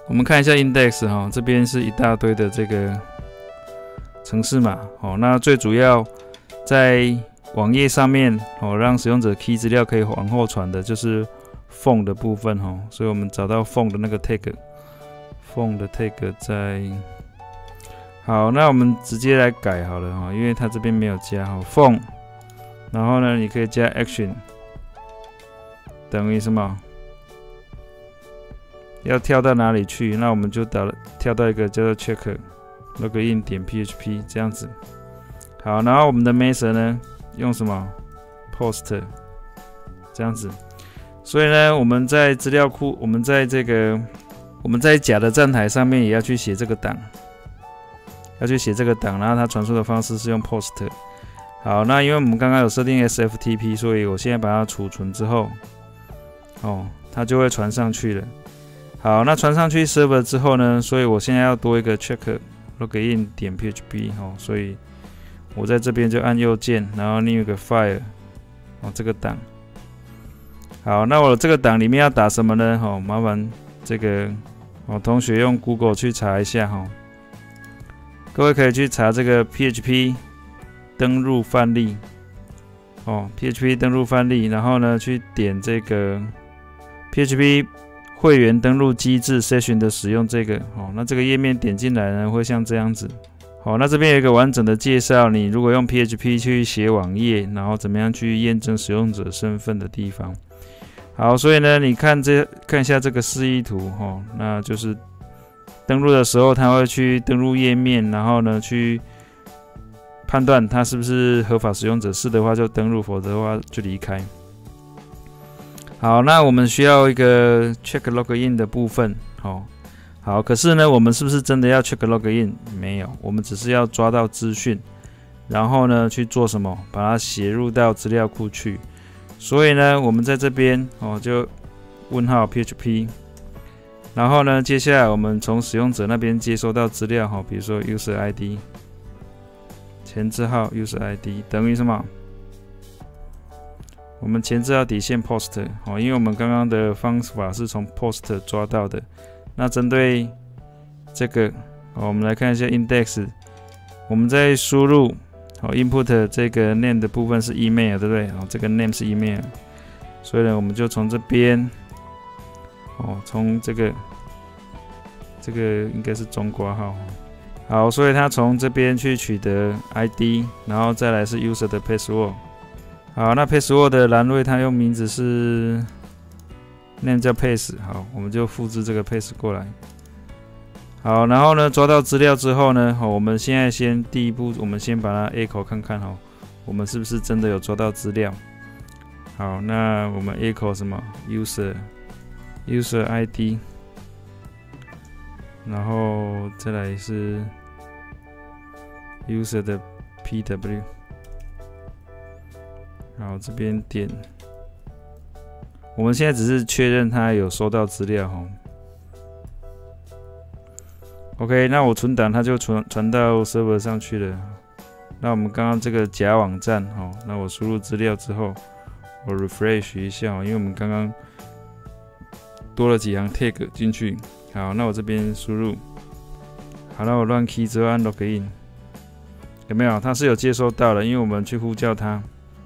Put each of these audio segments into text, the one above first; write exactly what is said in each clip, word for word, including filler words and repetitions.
我们看一下 index 哈，这边是一大堆的这个程式码哦。那最主要在网页上面哦，让使用者 key 资料可以往后传的，就是 phone 的部分哦。所以我们找到 phone 的那个 tag，phone 的 tag 在好，那我们直接来改好了哈，因为它这边没有加哈 phone， 然后呢，你可以加 action 等于什么？要跳到哪里去？那我们就打跳到一个叫做 check login 点 P H P 这样子。好，然后我们的 method 呢，用什么 post 这样子。所以呢，我们在资料库，我们在这个我们在假的站台上面也要去写这个档，要去写这个档，然后它传输的方式是用 post。好，那因为我们刚刚有设定 S F T P， 所以我现在把它储存之后，哦，它就会传上去了。好，那传上去 server 之后呢，所以我现在要多一个 check login 点 P H P 哦，所以我在这边就按右键，然后另一个 file 哦，这个档。好，那我这个档里面要打什么呢？哦，麻烦这个哦同学用 Google 去查一下哈、哦。各位可以去查这个 P H P 登录范例哦 ，P H P 登录范例，然后呢去点这个 P H P 会员登录机制 session 的使用这个哦，那这个页面点进来呢会像这样子。好，那这边有一个完整的介绍，你如果用 P H P 去写网页，然后怎么样去验证使用者身份的地方。好，所以呢，你看这看一下这个示意图哦，那就是登录的时候，它会去登录页面，然后呢去判断它是不是合法使用者，是的话就登录，否则的话就离开。好，那我们需要一个 check login 的部分，哦，好，可是呢，我们是不是真的要 check login？ 没有，我们只是要抓到资讯，然后呢去做什么？把它写入到资料库去。所以呢，我们在这边哦，就问号 P H P， 然后呢，接下来我们从使用者那边接收到资料哈，比如说 user I D 前置号 user I D 等于什么？我们前置号底线 post 哦，因为我们刚刚的方法是从 post 抓到的。那针对这个，哦，我们来看一下 index， 我们在输入哦 input 这个 name 的部分是 email， 对不对？哦，这个 name 是 email， 所以呢，我们就从这边，哦，从这个这个应该是中括号，好，所以它从这边去取得 I D， 然后再来是 user 的 password。好，那 password 的栏位它用名字是 name 叫 paste， 好，我们就复制这个 paste 过来。好，然后呢，抓到资料之后呢，好，我们现在先第一步，我们先把它 echo 看看哈，我们是不是真的有抓到资料？好，那我们 echo 什么 user user I D， 然后再来是 user 的 P W。好，这边点，我们现在只是确认它有收到资料哈。OK， 那我存档它就传传到 server 上去了。那我们刚刚这个假网站哈，那我输入资料之后，我 refresh 一下，因为我们刚刚多了几行 tag 进去。好，那我这边输入，好，那我乱 key 之后按 login， 有没有？它是有接收到的，因为我们去呼叫它。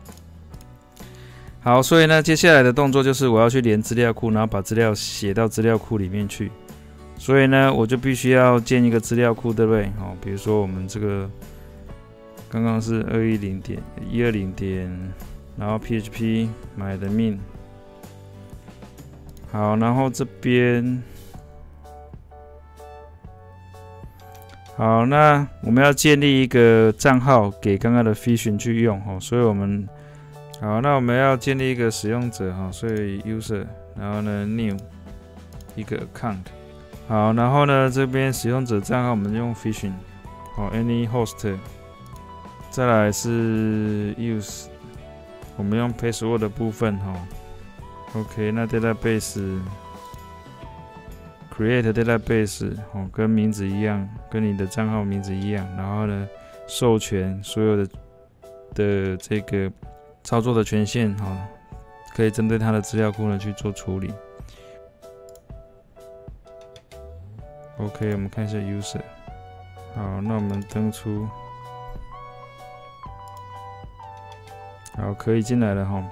好，所以呢，接下来的动作就是我要去连资料库，然后把资料写到资料库里面去。所以呢，我就必须要建一个资料库，对不对？好，比如说我们这个刚刚是二一零点一二零点，然后 P H P 买的命。好，然后这边好，那我们要建立一个账号给刚刚的 Fission 去用哦，所以我们。好，那我们要建立一个使用者哈，所以 user， 然后呢 new 一个 account， 好，然后呢这边使用者账号我们用 Fission， 好 any host， 再来是 use， 我们用 password 的部分哈 ，OK， 那 database create database 哦，跟名字一样，跟你的账号名字一样，然后呢授权所有的的这个。操作的权限哈，可以针对它的资料库呢去做处理。 OK， 我们看一下 user。好，那我们登出。好，可以进来了哈。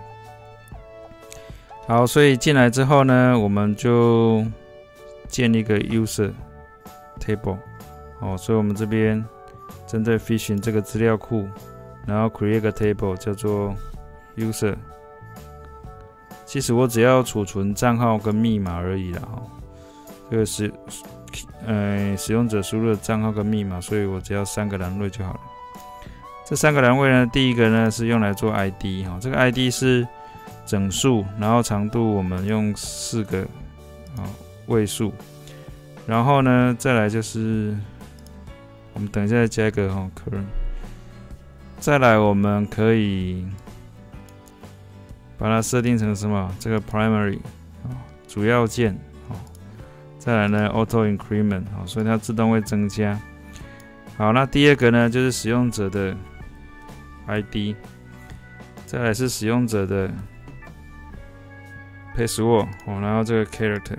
好，所以进来之后呢，我们就建立一个 user table。哦，所以我们这边针对 Fishing 这个资料库，然后 create 个 table 叫做 user。其实我只要储存账号跟密码而已啦哈。这个是呃使用者输入的账号跟密码，所以我只要三个栏位就好了。这三个栏位呢，第一个呢是用来做 I D 哈，这个 I D 是整数，然后长度我们用四个啊位数，然后呢再来就是我们等一下再加一个哈 current， 再来我们可以把它设定成什么？这个 primary 啊主要件啊，再来呢 auto increment 啊，所以它自动会增加。好，那第二个呢就是使用者的 I D， 再来是使用者的 password 哦，然后这个 character，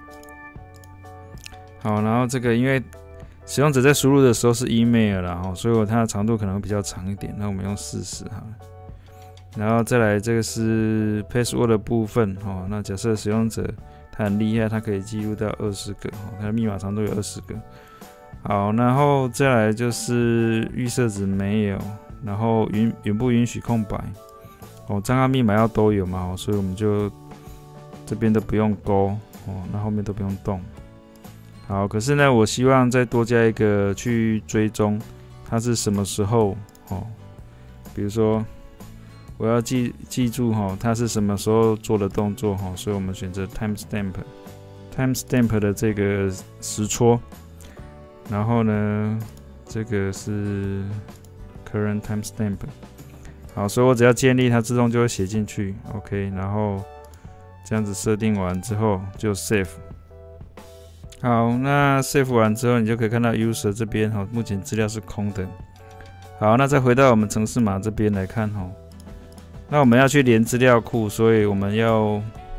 好，然后这个因为使用者在输入的时候是 email 啦，哦，所以它的长度可能会比较长一点，那我们用四十好了。然后再来这个是 password 的部分哦，那假设使用者他很厉害，他可以记录到二十个，哦，他的密码长度有二十个。好，然后再来就是预设值没有。然后允允不允许空白哦，账号密码要都有嘛，哦，所以我们就这边都不用勾哦，那后面都不用动。好，可是呢，我希望再多加一个去追踪它是什么时候哦，比如说我要记记住哈，它是什么时候做的动作哈，所以我们选择 timestamp timestamp 的这个时戳，然后呢，这个是current timestamp， 好，所以我只要建立它，自动就会写进去 ，OK， 然后这样子设定完之后就 save。好，那 save 完之后，你就可以看到 user 这边哈，目前资料是空的。好，那再回到我们程式码这边来看哈，那我们要去连资料库，所以我们要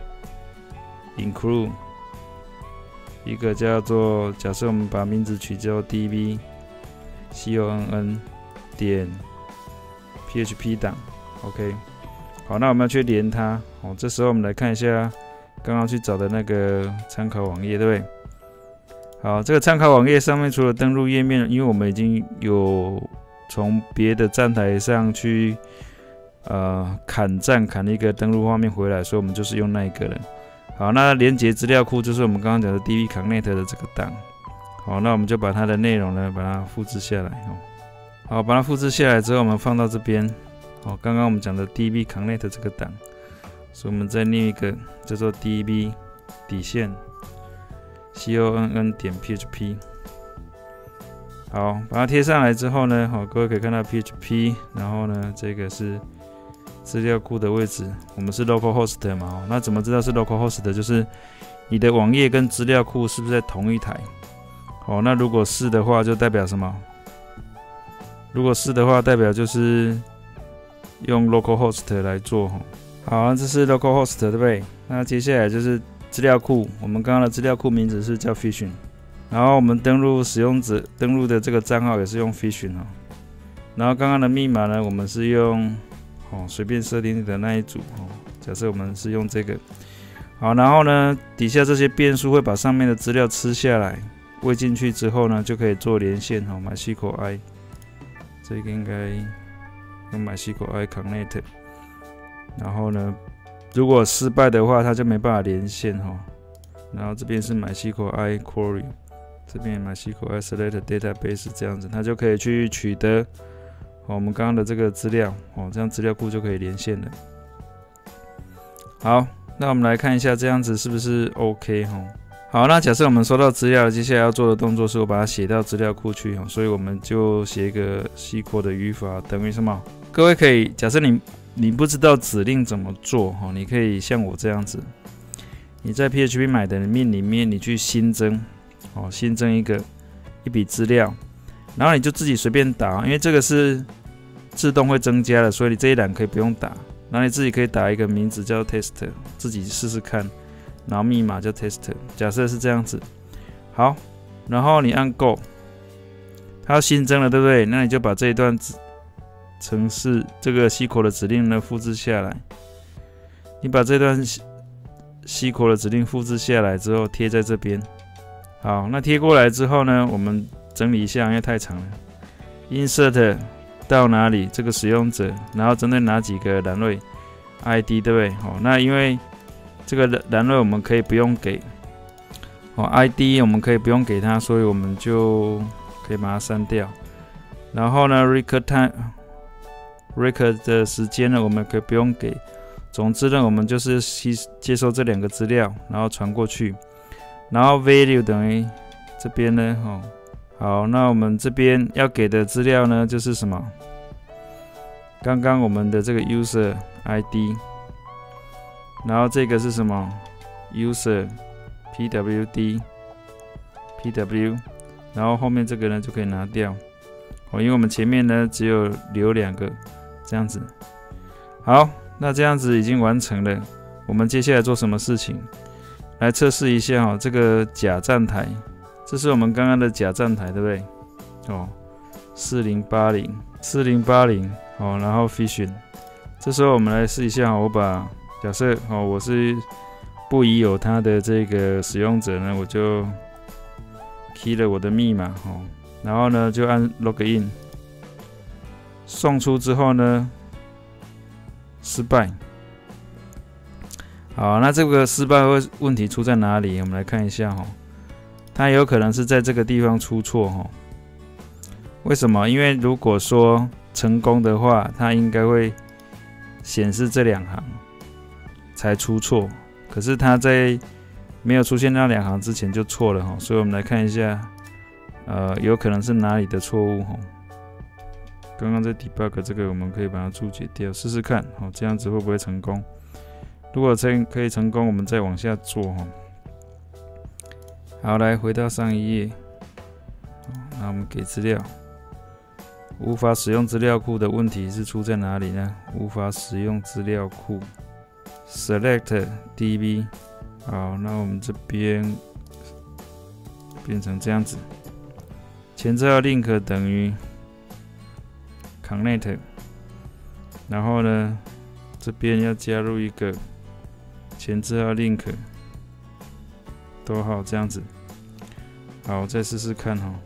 include 一个叫做，假设我们把名字取叫 db conn 点 P H P 档 ，OK， 好，那我们要去连它，哦，这时候我们来看一下刚刚去找的那个参考网页，对不对？好，这个参考网页上面除了登录页面，因为我们已经有从别的站台上去呃砍站砍一个登录画面回来，所以我们就是用那一个了。好，那连接资料库就是我们刚刚讲的 D B Connect 的这个档。好，那我们就把它的内容呢，把它复制下来哦。好，把它复制下来之后，我们放到这边。好，刚刚我们讲的 D B Connect 这个档，所以我们再另一个叫做 D B 底线 conn 点 P H P。好，把它贴上来之后呢，好，各位可以看到 P H P， 然后呢，这个是资料库的位置，我们是 localhost 嘛，那怎么知道是 localhost？ 就是你的网页跟资料库是不是在同一台？好，那如果是的话，就代表什么？如果是的话，代表就是用 localhost 来做。好，这是 localhost 对不对？那接下来就是资料库，我们刚刚的资料库名字是叫 Fishing， 然后我们登录使用者登录的这个账号也是用 Fishing 哦。然后刚刚的密码呢，我们是用哦随便设定的那一组哦。假设我们是用这个，好，然后呢底下这些变数会把上面的资料吃下来，喂进去之后呢，就可以做连线哦 ，MySQL I。这个应该用 MySQL I Connect， 然后呢，如果失败的话，它就没办法连线哈。然后这边是 MySQL I Query， 这边 MySQL I Select Database 这样子，它就可以去取得我们刚刚的这个资料哦，这样资料库就可以连线了。好，那我们来看一下这样子是不是 OK 哈？好，那假设我们收到资料，接下来要做的动作是我把它写到资料库去，所以我们就写一个 S Q L 的语法，等于什么？各位可以，假设你你不知道指令怎么做，你可以像我这样子，你在 P H P 买的命里面，你去新增，新增一个一笔资料，然后你就自己随便打，因为这个是自动会增加的，所以你这一栏可以不用打，然后你自己可以打一个名字叫 test， 自己试试看。然后密码叫 test， 假设是这样子。好， 然后你按 Go， 它新增了，对不对？那你就把这一段程式这个 S Q L 的指令呢复制下来。你把这段 S Q L 的指令复制下来之后贴在这边。好，那贴过来之后呢，我们整理一下，因为太长了。Insert 到哪里？这个使用者，然后针对哪几个栏位 ？I D 对不对？好，那因为这个栏位我们可以不用给，哦 ，I D 我们可以不用给它，所以我们就可以把它删掉。然后呢 ，record time，record 的时间呢，我们可以不用给。总之呢，我们就是接收这两个资料，然后传过去。然后 value 等于这边呢，哦，好，那我们这边要给的资料呢，就是什么？刚刚我们的这个 user I D。然后这个是什么 ？user pwd pw， 然后后面这个呢就可以拿掉哦，因为我们前面呢只有留两个这样子。好，那这样子已经完成了。我们接下来做什么事情？来测试一下哦，这个假站台，这是我们刚刚的假站台，对不对？哦，四零八零四零八零，好，然后 Fission， 这时候我们来试一下，我把假设哦，我是不疑有他的这个使用者呢，我就 key 了我的密码哦，然后呢就按 login， 送出之后呢失败。好，那这个失败问题出在哪里？我们来看一下哈，它有可能是在这个地方出错哈。为什么？因为如果说成功的话，它应该会显示这两行。才出错，可是它在没有出现那两行之前就错了哈，所以我们来看一下，呃，有可能是哪里的错误哈。刚刚在 debug 这个，我们可以把它注解掉，试试看，好，这样子会不会成功？如果成可以成功，我们再往下做哈。好，来回到上一页，那我们给资料，无法使用资料库的问题是出在哪里呢？无法使用资料库。Select D B， 好，那我们这边变成这样子，前置号 link 等于 connect， 然后呢，这边要加入一个前置号 link， 逗号这样子，好，再试试看哈。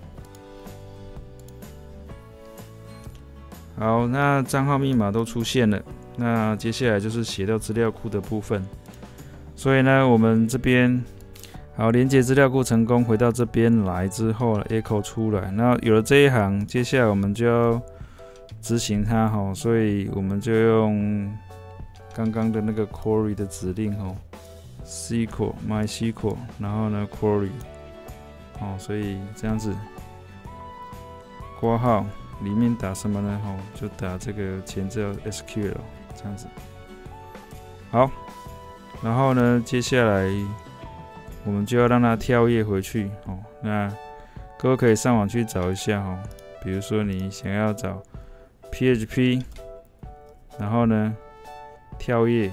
好，那账号密码都出现了。那接下来就是写到资料库的部分，所以呢，我们这边好连接资料库成功，回到这边来之后 ，echo 出来，那有了这一行，接下来我们就要执行它哈，所以我们就用刚刚的那个 query 的指令哈 ，S Q L MySQL， 然后呢 query， 哦，所以这样子括号里面打什么呢？哦，就打这个前置号 S Q L。这样子，好，然后呢，接下来我们就要让它跳页回去哦。那各位可以上网去找一下哦，比如说你想要找 P H P， 然后呢跳页，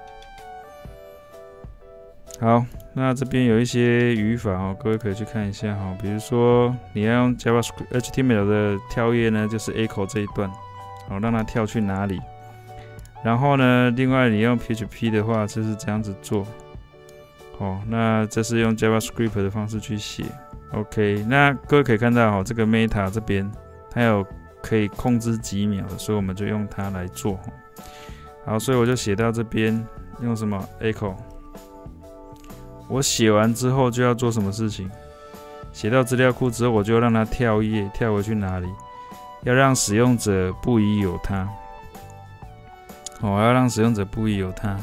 好，那这边有一些语法哦，各位可以去看一下哈。比如说你要用 JavaScript H T M L 的跳页呢，就是 echo 这一段，好，让它跳去哪里？然后呢，另外你用 P H P 的话，就是这样子做。好，那这是用 JavaScript 的方式去写。OK， 那各位可以看到，哦，这个 Meta 这边它有可以控制几秒的，所以我们就用它来做。好，所以我就写到这边，用什么 echo。我写完之后就要做什么事情？写到资料库之后，我就要让它跳页，跳回去哪里？要让使用者不疑有他。我要让使用者不疑有他，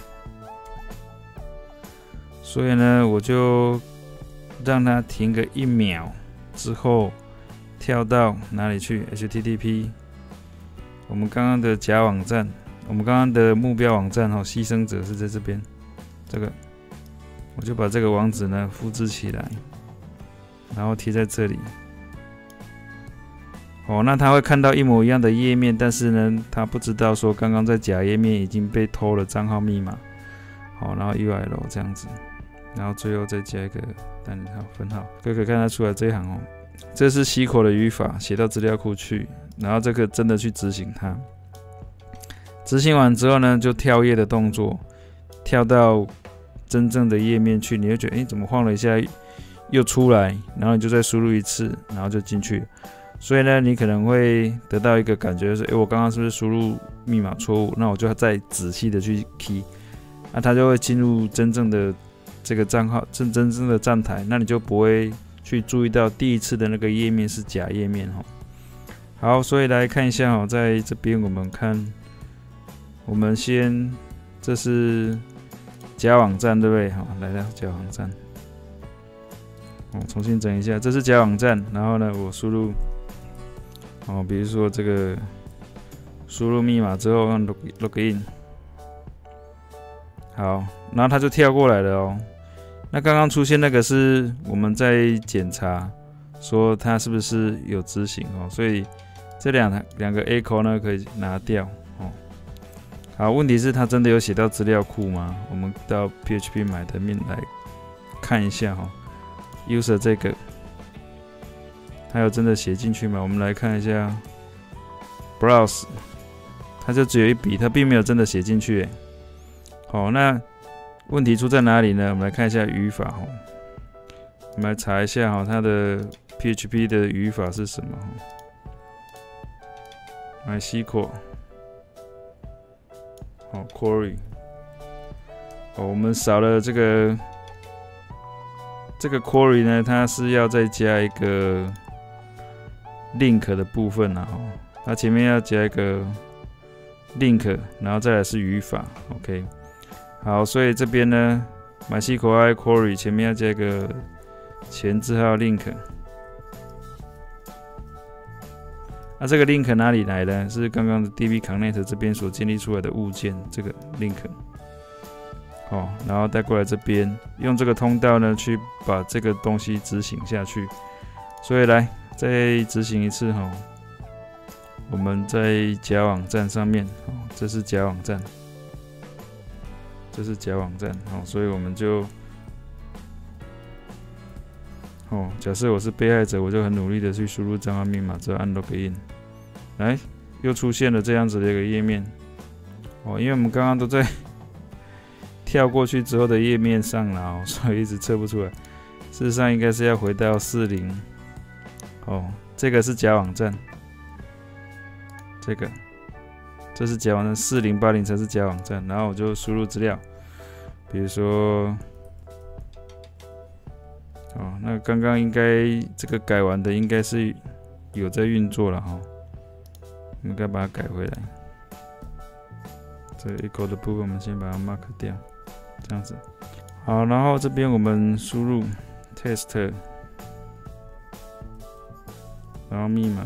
所以呢，我就让它停个一秒之后，跳到哪里去 ？H T T P， 我们刚刚的假网站，我们刚刚的目标网站哦，牺牲者是在这边，这个我就把这个网址呢复制起来，然后贴在这里。哦，那他会看到一模一样的页面，但是呢，他不知道说刚刚在假页面已经被偷了账号密码。好，然后 U R L 这样子， 然后最后再加一个单引号分号，各位可以看得出来这一行哦，这是 S Q L 的语法写到资料库去，然后这个真的去执行它。执行完之后呢，就跳页的动作，跳到真正的页面去，你会觉得，哎，怎么晃了一下又出来，然后你就再输入一次，然后就进去。所以呢，你可能会得到一个感觉，就是，哎，我刚刚是不是输入密码错误？那我就再仔细的去 key， 那它就会进入真正的这个账号，真真正的站台，那你就不会去注意到第一次的那个页面是假页面哦。好，所以来看一下哦，在这边我们看。我们先，这是假网站，对不对？好，来到假网站，我重新整一下，这是假网站。然后呢，我输入，哦，比如说这个输入密码之后按 log login， 好，然后它就跳过来了哦。那刚刚出现那个是我们在检查，说它是不是有执行哦，所以这两两个 echo 呢可以拿掉。好，问题是它真的有写到资料库吗？我们到 P H P 买的面来看一下哈、哦、，user 这个，它有真的写进去吗？我们来看一下 browse， 它就只有一笔，它并没有真的写进去。好，那问题出在哪里呢？我们来看一下语法哈，我们来查一下哈，它的 P H P 的语法是什么？MySQL。好 ，query， 哦，我们少了这个这个 query 呢，它是要再加一个 link 的部分啊，它前面要加一个 link， 然后再来是语法 ，OK， 好，所以这边呢 ，MySQL query 前面要加一个前置号 link。那、啊、这个 link 哪里来的？是刚刚的 D B Connect 这边所建立出来的物件，这个 link， 哦，然后带过来这边，用这个通道呢去把这个东西执行下去。所以来再执行一次哈、哦，我们在假网站上面，哦，这是假网站，这是假网站，哦，所以我们就。哦，假设我是被害者，我就很努力的去输入账号密码，之后按 login， 来，又出现了这样子的一个页面。哦，因为我们刚刚都在跳过去之后的页面上了，哦，所以一直测不出来。事实上应该是要回到四零。哦，这个是假网站，这个，这是假网站，四零八零才是假网站。然后我就输入资料，比如说。哦，那刚刚应该这个改完的应该是有在运作了哈，我们该把它改回来。这 echo 的部分我们先把它 mark 掉，这样子。好，然后这边我们输入 test， 然后密码，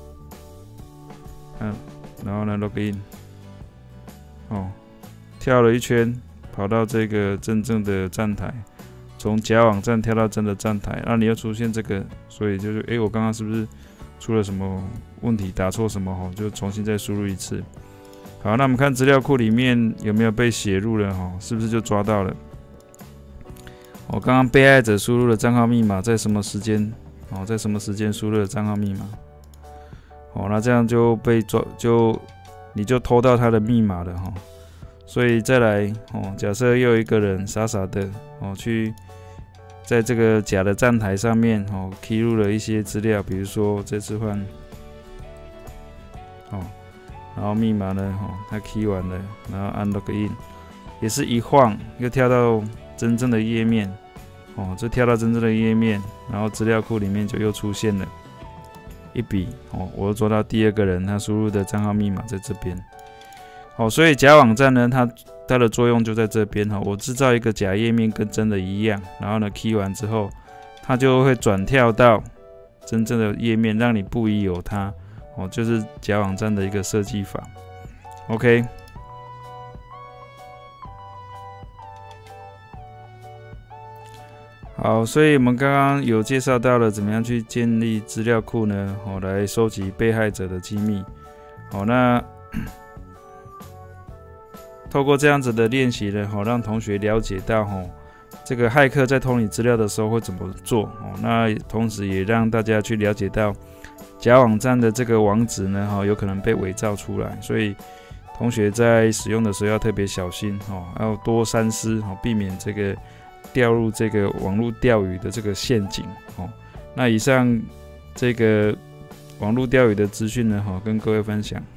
嗯，然后呢 login， 哦，跳了一圈，跑到这个真正的站台。从假网站跳到真的站台，那你又出现这个，所以就是，哎、欸，我刚刚是不是出了什么问题，打错什么哈，就重新再输入一次。好，那我们看资料库里面有没有被写入了哈，是不是就抓到了？我刚刚被害者输入的账号密码在什么时间？哦，在什么时间输入的账号密码？哦，那这样就被抓，就你就偷到他的密码了哈。所以再来哦，假设又有一个人傻傻的哦去。在这个假的站台上面，哦 ，key 入了一些资料，比如说这次换，哦，然后密码呢，哦，他 key 完了，然后按 login， 也是一晃又跳到真正的页面，哦，这跳到真正的页面，然后资料库里面就又出现了一笔，哦，我又抓到第二个人他输入的账号密码在这边，哦，所以假网站呢，它。它的作用就在这边哈，我制造一个假页面跟真的一样，然后呢 key 完之后，它就会转跳到真正的页面，让你不疑有他哦，就是假网站的一个设计法。OK， 好，所以我们刚刚有介绍到了怎么样去建立资料库呢？哦，来收集被害者的机密。好，那。透过这样子的练习呢，吼，让同学了解到吼， 这个骇客在偷你资料的时候会怎么做哦。那同时也让大家去了解到假网站的这个网址呢，哈、哦，有可能被伪造出来，所以同学在使用的时候要特别小心哦，要多三思哦，避免这个掉入这个网络钓鱼的这个陷阱哦。那以上这个网络钓鱼的资讯呢，哈、哦，跟各位分享。